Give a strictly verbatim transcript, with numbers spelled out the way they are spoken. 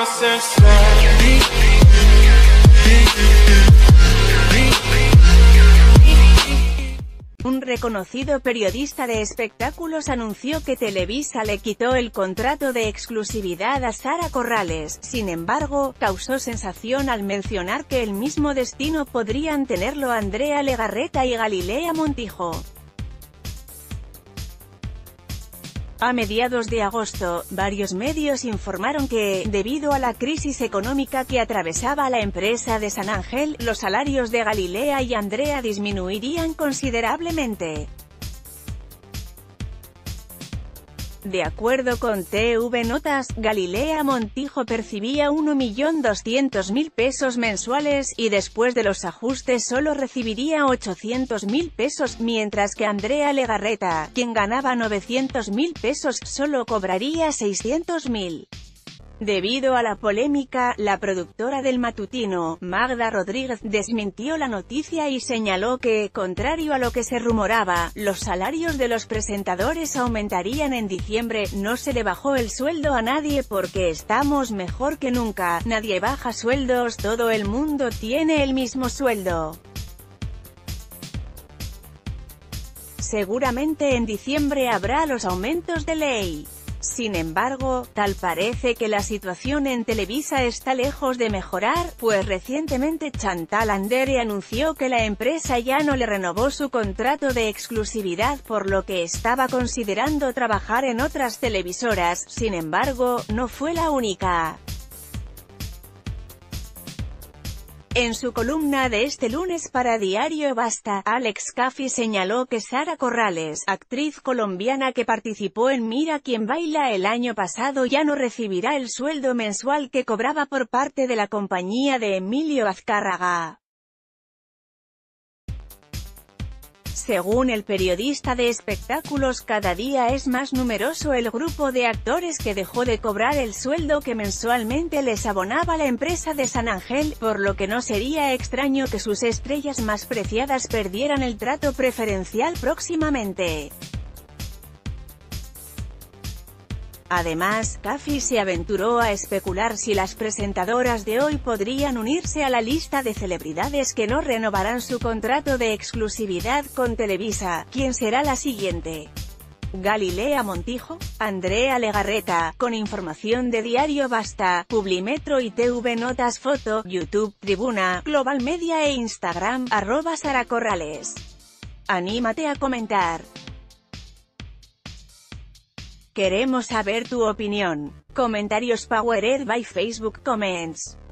Un reconocido periodista de espectáculos anunció que Televisa le quitó el contrato de exclusividad a Sara Corrales. Sin embargo, causó sensación al mencionar que el mismo destino podrían tenerlo Andrea Legarreta y Galilea Montijo. A mediados de agosto, varios medios informaron que, debido a la crisis económica que atravesaba la empresa de San Ángel, los salarios de Galilea y Andrea disminuirían considerablemente. De acuerdo con T V Notas, Galilea Montijo percibía un millón doscientos mil pesos mensuales, y después de los ajustes solo recibiría ochocientos mil pesos, mientras que Andrea Legarreta, quien ganaba novecientos mil pesos, solo cobraría seiscientos mil. Debido a la polémica, la productora del matutino, Magda Rodríguez, desmintió la noticia y señaló que, contrario a lo que se rumoraba, los salarios de los presentadores aumentarían en diciembre. No se le bajó el sueldo a nadie porque estamos mejor que nunca, nadie baja sueldos, todo el mundo tiene el mismo sueldo. Seguramente en diciembre habrá los aumentos de ley. Sin embargo, tal parece que la situación en Televisa está lejos de mejorar, pues recientemente Chantal Andere anunció que la empresa ya no le renovó su contrato de exclusividad, por lo que estaba considerando trabajar en otras televisoras. Sin embargo, no fue la única. En su columna de este lunes para Diario Basta, Alex Caffi señaló que Sara Corrales, actriz colombiana que participó en Mira quién baila el año pasado, ya no recibirá el sueldo mensual que cobraba por parte de la compañía de Emilio Azcárraga. Según el periodista de espectáculos, cada día es más numeroso el grupo de actores que dejó de cobrar el sueldo que mensualmente les abonaba la empresa de San Ángel, por lo que no sería extraño que sus estrellas más preciadas perdieran el trato preferencial próximamente. Además, Caffi se aventuró a especular si las presentadoras de hoy podrían unirse a la lista de celebridades que no renovarán su contrato de exclusividad con Televisa. ¿Quién será la siguiente? ¿Galilea Montijo? ¿Andrea Legarreta? Con información de Diario Basta, Publimetro y T V Notas. Foto, YouTube, Tribuna, Global Media e Instagram, arroba Sara Corrales. Anímate a comentar. Queremos saber tu opinión. Comentarios powered by Facebook Comments.